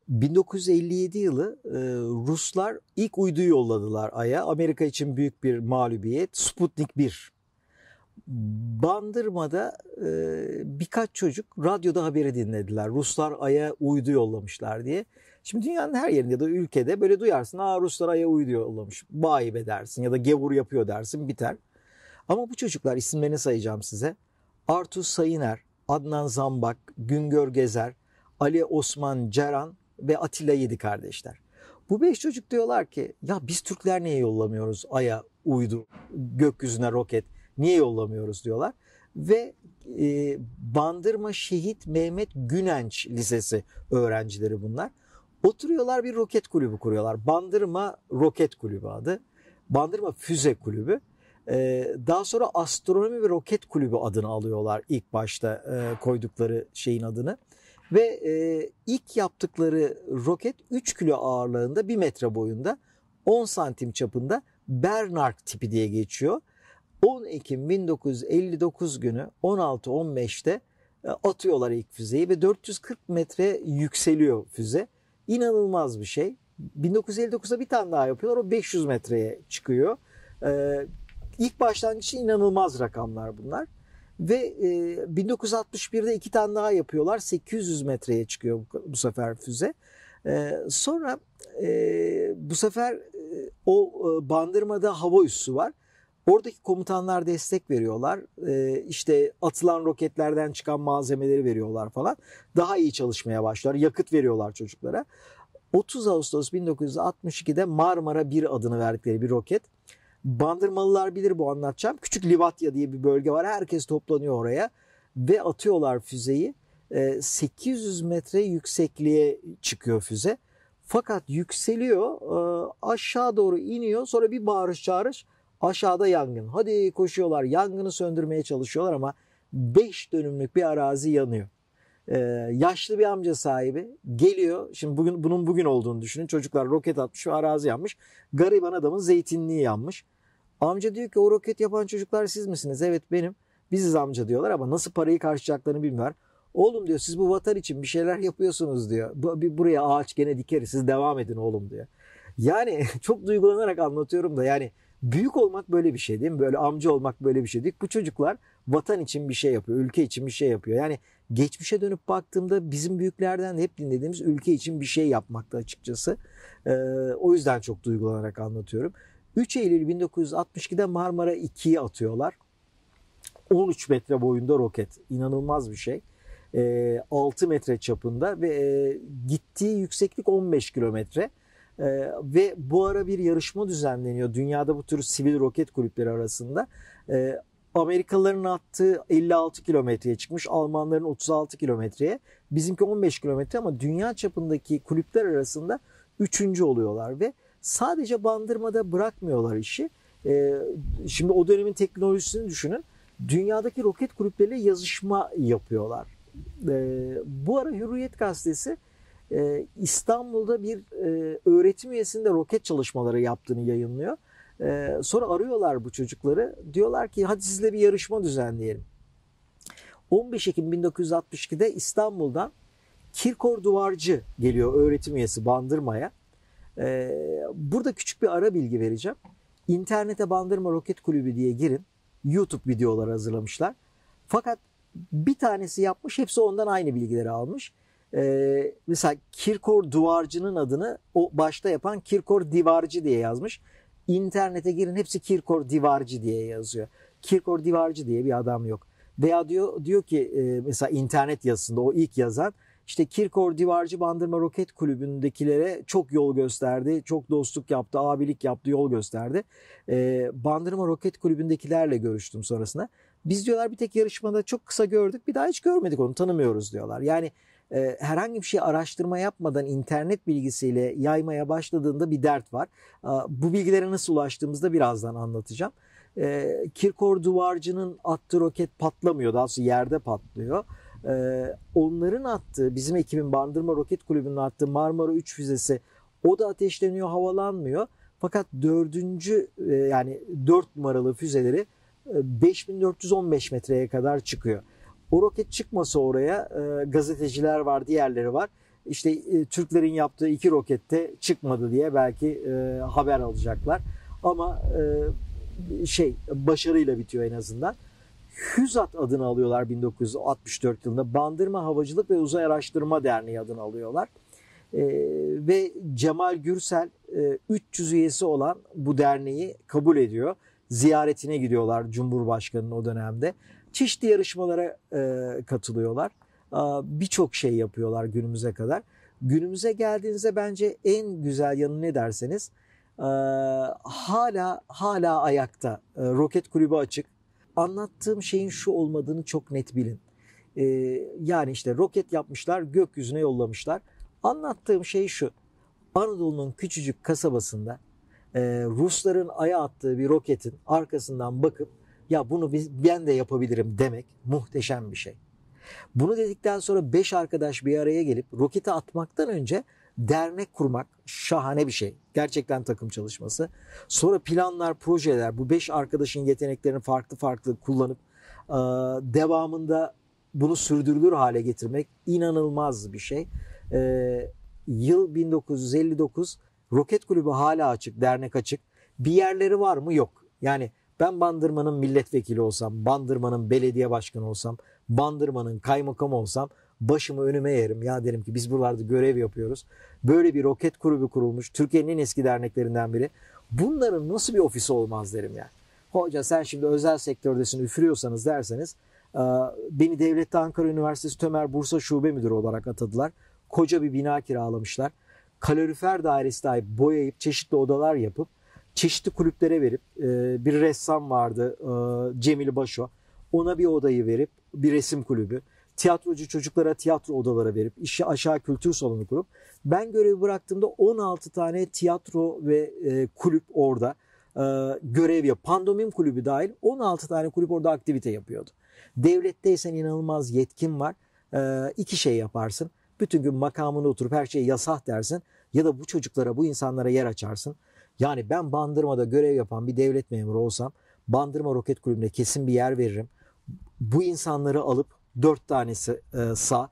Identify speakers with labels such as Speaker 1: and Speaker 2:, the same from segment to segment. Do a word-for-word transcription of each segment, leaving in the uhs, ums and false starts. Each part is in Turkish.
Speaker 1: bin dokuz yüz elli yedi yılı e, Ruslar ilk uyduyu yolladılar Ay'a. Amerika için büyük bir mağlubiyet. Sputnik bir. Bandırma'da e, birkaç çocuk radyoda haberi dinlediler. Ruslar Ay'a uydu yollamışlar diye. Şimdi dünyanın her yerinde ya da ülkede böyle duyarsın. Aa, Ruslar Ay'a uydu yollamış. Vay be dersin ya da gevur yapıyor dersin, biter. Ama bu çocuklar, isimlerini sayacağım size. Artus Sayıner, Adnan Zambak, Güngör Gezer, Ali Osman Ceren ve Atilla Yedi kardeşler. Bu beş çocuk diyorlar ki ya biz Türkler niye yollamıyoruz Ay'a uydu, gökyüzüne roket, niye yollamıyoruz diyorlar. Ve e, Bandırma Şehit Mehmet Günenç Lisesi öğrencileri bunlar. Oturuyorlar, bir roket kulübü kuruyorlar. Bandırma Roket Kulübü adı. Bandırma Füze Kulübü. Ee, daha sonra Astronomi ve Roket Kulübü adını alıyorlar ilk başta e, koydukları şeyin adını. Ve e, ilk yaptıkları roket üç kilo ağırlığında, bir metre boyunda, on santim çapında Bernard tipi diye geçiyor. on Ekim bin dokuz yüz elli dokuz günü on altı on beşte e, atıyorlar ilk füzeyi ve dört yüz kırk metre yükseliyor füze. İnanılmaz bir şey. bin dokuz yüz elli dokuzda bir tane daha yapıyorlar, o beş yüz metreye çıkıyor. Ee, ilk başlangıç için inanılmaz rakamlar bunlar. Ve e, bin dokuz yüz altmış birde iki tane daha yapıyorlar, sekiz yüz metreye çıkıyor bu, bu sefer füze. Ee, sonra e, bu sefer e, o e, Bandırma'da hava üssü var. Oradaki komutanlar destek veriyorlar. Ee, işte atılan roketlerden çıkan malzemeleri veriyorlar falan. Daha iyi çalışmaya başlıyorlar. Yakıt veriyorlar çocuklara. otuz Ağustos bin dokuz yüz altmış ikide Marmara bir adını verdikleri bir roket. Bandırmalılar bilir bu anlatacağım. Küçük Livatya diye bir bölge var. Herkes toplanıyor oraya ve atıyorlar füzeyi. Ee, sekiz yüz metre yüksekliğe çıkıyor füze. Fakat yükseliyor, e, aşağı doğru iniyor. Sonra bir bağırış çağırış. Aşağıda yangın. Hadi koşuyorlar, yangını söndürmeye çalışıyorlar ama beş dönümlük bir arazi yanıyor. Ee, yaşlı bir amca sahibi geliyor. Şimdi bugün bunun bugün olduğunu düşünün. Çocuklar roket atmış ve arazi yanmış. Gariban adamın zeytinliği yanmış. Amca diyor ki o roket yapan çocuklar siz misiniz? Evet benim. Biziz amca diyorlar ama nasıl parayı karşılayacaklarını bilmiyorlar. Oğlum diyor, siz bu vatan için bir şeyler yapıyorsunuz diyor. Buraya ağaç gene dikeriz, siz devam edin oğlum diyor. Yani çok duygulanarak anlatıyorum da yani büyük olmak böyle bir şey değil mi? Böyle amca olmak böyle bir şey değil. Bu çocuklar vatan için bir şey yapıyor, ülke için bir şey yapıyor. Yani geçmişe dönüp baktığımda bizim büyüklerden de hep dinlediğimiz ülke için bir şey yapmakta açıkçası. Ee, o yüzden çok duygulanarak anlatıyorum. üç Eylül bin dokuz yüz altmış ikide Marmara ikiyi atıyorlar. on üç metre boyunda roket. İnanılmaz bir şey. Ee, altı metre çapında ve e, gittiği yükseklik on beş kilometre. Ee, ve bu ara bir yarışma düzenleniyor dünyada bu tür sivil roket kulüpleri arasında. Ee, Amerikalıların attığı elli altı kilometreye çıkmış, Almanların otuz altı kilometreye, bizimki on beş kilometre ama dünya çapındaki kulüpler arasında üçüncü oluyorlar ve sadece Bandırma'da bırakmıyorlar işi. Ee, şimdi o dönemin teknolojisini düşünün, dünyadaki roket kulüpleriyle yazışma yapıyorlar. Ee, bu ara Hürriyet Gazetesi Ee, İstanbul'da bir e, öğretim üyesinde roket çalışmaları yaptığını yayınlıyor. Ee, sonra arıyorlar bu çocukları. Diyorlar ki hadi sizle bir yarışma düzenleyelim. on beş Ekim bin dokuz yüz altmış ikide İstanbul'dan Kirkor Duvarcı geliyor, öğretim üyesi Bandırma'ya. Ee, burada küçük bir ara bilgi vereceğim. İnternete Bandırma Roket Kulübü diye girin. YouTube videoları hazırlamışlar. Fakat bir tanesi yapmış, hepsi ondan aynı bilgileri almış. Ee, mesela Kirkor Duvarcı'nın adını o başta yapan Kirkor Divarcı diye yazmış. İnternete girin, hepsi Kirkor Divarcı diye yazıyor. Kirkor Divarcı diye bir adam yok. Veya diyor diyor ki e, mesela internet yazısında o ilk yazan işte Kirkor Divarcı Bandırma Roket Kulübü'ndekilere çok yol gösterdi, çok dostluk yaptı, abilik yaptı, yol gösterdi. Ee, Bandırma Roket Kulübü'ndekilerle görüştüm sonrasında. Biz diyorlar bir tek yarışmada çok kısa gördük, bir daha hiç görmedik, onu tanımıyoruz diyorlar. Yani e, herhangi bir şey araştırma yapmadan internet bilgisiyle yaymaya başladığında bir dert var. E, bu bilgilere nasıl ulaştığımızda birazdan anlatacağım. E, Kirkor Duvarcı'nın attığı roket patlamıyor, daha sonra yerde patlıyor. Ee, onların attığı, bizim ekibin Bandırma Roket Kulübü'nün attığı Marmara üç füzesi, o da ateşleniyor, havalanmıyor. Fakat dördüncü e, yani dört numaralı füzeleri e, beş bin dört yüz on beş metreye kadar çıkıyor. O roket çıkmasa oraya e, gazeteciler var, diğerleri var. işte e, Türklerin yaptığı iki rokette çıkmadı diye belki e, haber alacaklar. Ama e, şey başarıyla bitiyor en azından. HÜZAT adını alıyorlar bin dokuz yüz altmış dört yılında. Bandırma Havacılık ve Uzay Araştırma Derneği adını alıyorlar. E, ve Cemal Gürsel e, üç yüz üyesi olan bu derneği kabul ediyor. Ziyaretine gidiyorlar Cumhurbaşkanı'nın o dönemde. Çeşitli yarışmalara e, katılıyorlar. Birçok şey yapıyorlar günümüze kadar. Günümüze geldiğinizde bence en güzel yanı ne derseniz hala hala ayakta. Roket Kulübü açık. Anlattığım şeyin şu olmadığını çok net bilin. Yani işte roket yapmışlar, gökyüzüne yollamışlar. Anlattığım şey şu. Anadolu'nun küçücük kasabasında Rusların aya attığı bir roketin arkasından bakıp ya bunu biz, ben de yapabilirim demek muhteşem bir şey. Bunu dedikten sonra beş arkadaş bir araya gelip roketi atmaktan önce dernek kurmak şahane bir şey. Gerçekten takım çalışması. Sonra planlar, projeler, bu beş arkadaşın yeteneklerini farklı farklı kullanıp devamında bunu sürdürülür hale getirmek inanılmaz bir şey. Yıl bin dokuz yüz elli dokuz, Roket Kulübü hala açık, dernek açık. Bir yerleri var mı? Yok. Yani ben Bandırma'nın milletvekili olsam, Bandırma'nın belediye başkanı olsam, Bandırma'nın kaymakamı olsam başımı önüme yerim. Ya derim ki biz buralarda görev yapıyoruz. Böyle bir roket kulübü kurulmuş. Türkiye'nin en eski derneklerinden biri. Bunların nasıl bir ofisi olmaz derim yani. Hoca sen şimdi özel sektördesin üfürüyorsanız derseniz beni Devletli Ankara Üniversitesi Tömer Bursa Şube Müdürü olarak atadılar. Koca bir bina kiralamışlar. Kalorifer dairesi dahi boyayıp çeşitli odalar yapıp çeşitli kulüplere verip bir ressam vardı Cemil Başo. Ona bir odayı verip bir resim kulübü. Tiyatrocu çocuklara tiyatro odalara verip işi aşağı kültür salonu kurup ben görevi bıraktığımda on altı tane tiyatro ve kulüp orada görev yapıyor. Pandomim kulübü dahil on altı tane kulüp orada aktivite yapıyordu. Devletteysen inanılmaz yetkin var. İki şey yaparsın. Bütün gün makamına oturup her şeye yasak dersin ya da bu çocuklara, bu insanlara yer açarsın. Yani ben Bandırma'da görev yapan bir devlet memuru olsam Bandırma Roket Kulübü'ne kesin bir yer veririm. Bu insanları alıp dört tanesi e, sağ,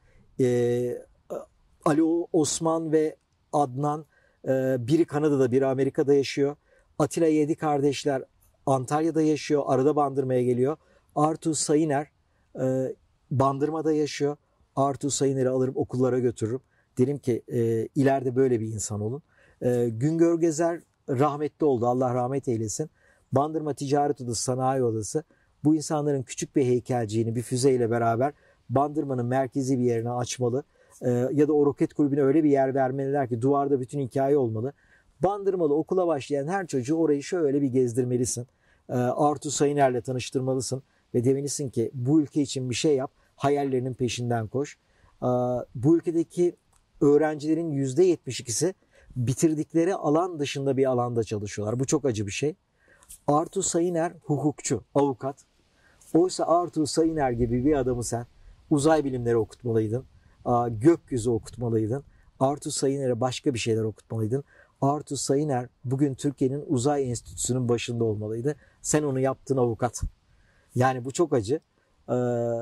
Speaker 1: e, Ali Osman ve Adnan e, biri Kanada'da biri Amerika'da yaşıyor. Atilla Yedi kardeşler Antalya'da yaşıyor. Arada Bandırma'ya geliyor. Artu Sayıner e, Bandırma'da yaşıyor. Artu Sayıner'i alırım okullara götürürüm. Derim ki e, ileride böyle bir insan olun. E, Güngör Gezer rahmetli oldu. Allah rahmet eylesin. Bandırma Ticaret Odası, Sanayi Odası bu insanların küçük bir heykelciğini bir füzeyle beraber Bandırma'nın merkezi bir yerine açmalı. Ee, ya da o roket kulübüne öyle bir yer vermeliler ki duvarda bütün hikaye olmalı. Bandırmalı okula başlayan her çocuğu orayı şöyle bir gezdirmelisin. Ee, Artu Sayıner'le tanıştırmalısın ve demelisin ki bu ülke için bir şey yap. Hayallerinin peşinden koş. Ee, bu ülkedeki öğrencilerin yüzde yetmiş ikisi bitirdikleri alan dışında bir alanda çalışıyorlar. Bu çok acı bir şey. Artu Sayıner hukukçu, avukat. Oysa Artu Sayıner gibi bir adamı sen uzay bilimleri okutmalıydın, gökyüzü okutmalıydın. Artu Sayıner'e başka bir şeyler okutmalıydın. Artu Sayıner bugün Türkiye'nin Uzay Enstitüsü'nün başında olmalıydı. Sen onu yaptın avukat. Yani bu çok acı. Ee,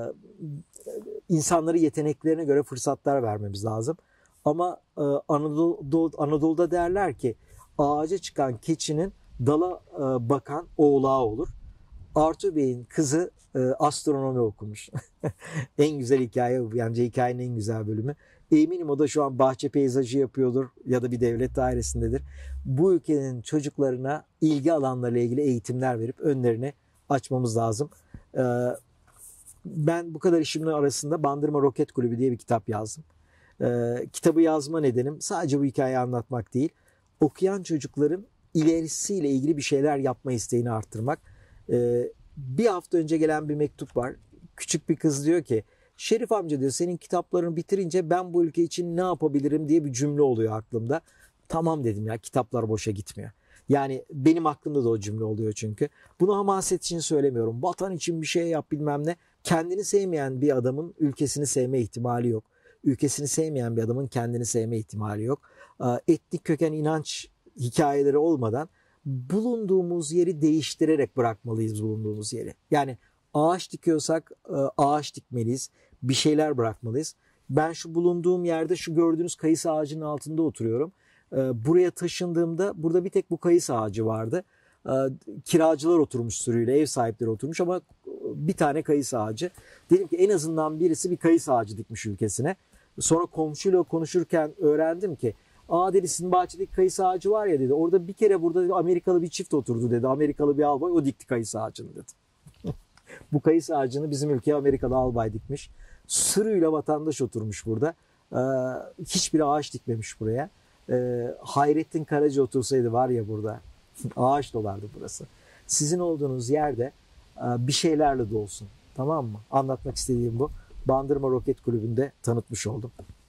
Speaker 1: insanları yeteneklerine göre fırsatlar vermemiz lazım. Ama e, Anadolu, Anadolu'da derler ki ağaca çıkan keçinin dala e, bakan oğlağı olur. Artu Bey'in kızı e, astronomi okumuş. En güzel hikaye bu. Yani hikayenin en güzel bölümü. Eminim o da şu an bahçe peyzajı yapıyordur ya da bir devlet dairesindedir. Bu ülkenin çocuklarına ilgi alanlarıyla ilgili eğitimler verip önlerini açmamız lazım. E, ben bu kadar işimin arasında Bandırma Roket Kulübü diye bir kitap yazdım. E, kitabı yazma nedenim sadece bu hikayeyi anlatmak değil. Okuyan çocukların ilerisiyle ilgili bir şeyler yapma isteğini arttırmak. Ee, bir hafta önce gelen bir mektup var. Küçük bir kız diyor ki Şerif amca diyor senin kitaplarını bitirince ben bu ülke için ne yapabilirim diye bir cümle oluyor aklımda. Tamam dedim ya kitaplar boşa gitmiyor. Yani benim aklımda da o cümle oluyor çünkü. Bunu hamaset için söylemiyorum. Vatan için bir şey yap bilmem ne. Kendini sevmeyen bir adamın ülkesini sevme ihtimali yok. Ülkesini sevmeyen bir adamın kendini sevme ihtimali yok. Etnik köken inanç hikayeleri olmadan bulunduğumuz yeri değiştirerek bırakmalıyız bulunduğumuz yeri. Yani ağaç dikiyorsak ağaç dikmeliyiz. Bir şeyler bırakmalıyız. Ben şu bulunduğum yerde şu gördüğünüz kayısı ağacının altında oturuyorum. Buraya taşındığımda burada bir tek bu kayısı ağacı vardı. Kiracılar oturmuş sürüyle, ev sahipleri oturmuş ama bir tane kayısı ağacı. Dedim ki en azından birisi bir kayısı ağacı dikmiş ülkesine. Sonra komşuyla konuşurken öğrendim ki aa dedi, sizin bahçedeki kayısı ağacı var ya dedi. Orada bir kere burada dedi, Amerikalı bir çift oturdu dedi. Amerikalı bir albay, o dikti kayısı ağacını dedi. Bu kayısı ağacını bizim ülkeye Amerikalı albay dikmiş. Sürüyle vatandaş oturmuş burada. Ee, hiçbir ağaç dikmemiş buraya. Ee, Hayrettin Karaca otursaydı var ya burada ağaç dolardı burası. Sizin olduğunuz yerde e, bir şeylerle dolsun. Tamam mı? Anlatmak istediğim bu. Bandırma Roket Kulübü'nde tanıtmış oldum.